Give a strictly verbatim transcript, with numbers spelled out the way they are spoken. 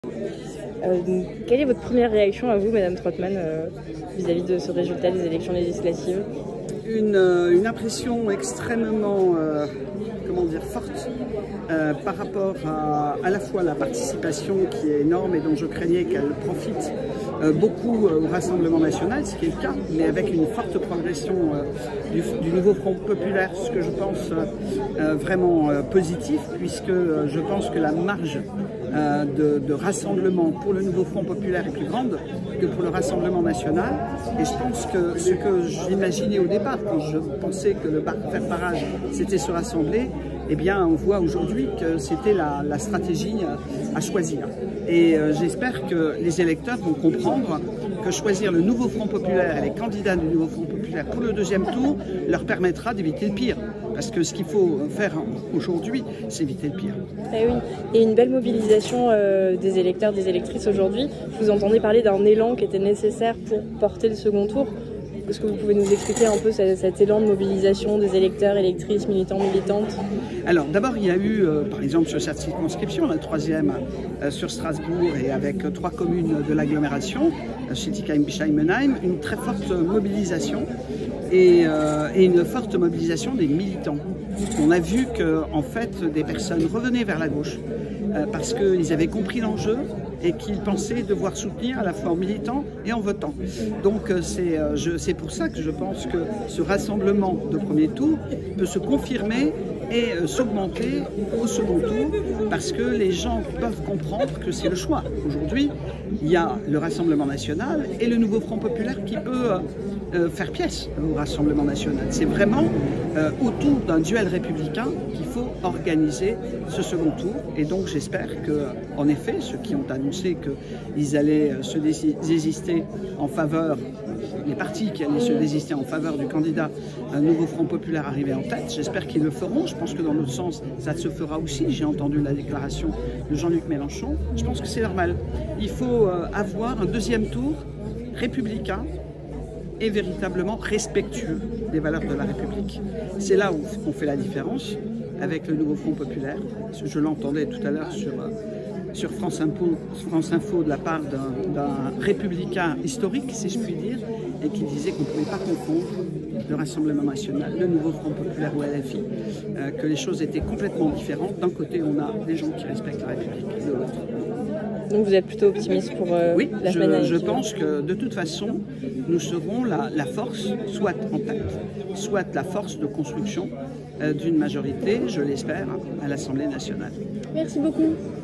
Euh, quelle est votre première réaction à vous, Madame Trautmann, euh, vis-à-vis de ce résultat des élections législatives? Une, euh, une impression extrêmement euh, comment dire, forte euh, par rapport à à la fois la participation qui est énorme et dont je craignais qu'elle profite euh, beaucoup euh, au Rassemblement national, ce qui est le cas, mais avec une forte progression euh, du, du nouveau Front populaire, ce que je pense euh, vraiment euh, positif, puisque euh, je pense que la marge euh, de, de rassemblement pour le nouveau Front populaire est plus grande que pour le Rassemblement national. Et je pense que ce que j'imaginais au départ, quand je pensais que le faire barrage, c'était se rassembler, eh bien, on voit aujourd'hui que c'était la, la stratégie à choisir. Et euh, j'espère que les électeurs vont comprendre que choisir le nouveau Front populaire et les candidats du nouveau Front populaire pour le deuxième tour leur permettra d'éviter le pire. Parce que ce qu'il faut faire aujourd'hui, c'est éviter le pire. Eh oui, et une belle mobilisation euh, des électeurs, des électrices aujourd'hui. Vous entendez parler d'un élan qui était nécessaire pour porter le second tour. Est-ce que vous pouvez nous expliquer un peu cet, cet élan de mobilisation des électeurs, électrices, militants, militantes? Alors d'abord, il y a eu, euh, par exemple, sur cette circonscription, la troisième euh, sur Strasbourg et avec euh, trois communes de l'agglomération, euh, Schiltigheim, Bischheim, Menheim, une très forte mobilisation et, euh, et une forte mobilisation des militants. On a vu que, en fait, des personnes revenaient vers la gauche euh, parce qu'ils avaient compris l'enjeu et qu'ils pensaient devoir soutenir à la fois en militant et en votant. Donc c'est euh, pour ça que je pense que ce rassemblement de premier tour peut se confirmer et euh, s'augmenter au second tour, parce que les gens peuvent comprendre que c'est le choix. Aujourd'hui, il y a le Rassemblement national et le nouveau Front populaire qui peut euh, euh, faire pièce au Rassemblement national. C'est vraiment euh, autour d'un duel républicain qu'il faut organiser ce second tour. Et donc j'espère que, en effet, ceux qui ont annoncé qu'ils allaient se désister en faveur, les partis qui allaient se désister en faveur du candidat un nouveau Front populaire arrivé en tête, j'espère qu'ils le feront. Je pense que dans l'autre sens, ça se fera aussi. J'ai entendu la déclaration de Jean-Luc Mélenchon. Je pense que c'est normal. Il faut avoir un deuxième tour républicain et véritablement respectueux des valeurs de la République. C'est là où on fait la différence avec le nouveau Front populaire. Je l'entendais tout à l'heure sur, sur France Info, France Info de la part d'un républicain historique, si je puis dire, et qui disait qu'on ne pouvait pas confondre le Rassemblement national, le nouveau Front populaire ou L F I, euh, que les choses étaient complètement différentes. D'un côté, on a des gens qui respectent la République, et de l'autre. Donc vous êtes plutôt optimiste pour euh, oui, la semaine à venir? Oui, je pense que de toute façon, nous serons la, la force, soit en tête, soit la force de construction euh, d'une majorité, je l'espère, à l'Assemblée nationale. Merci beaucoup.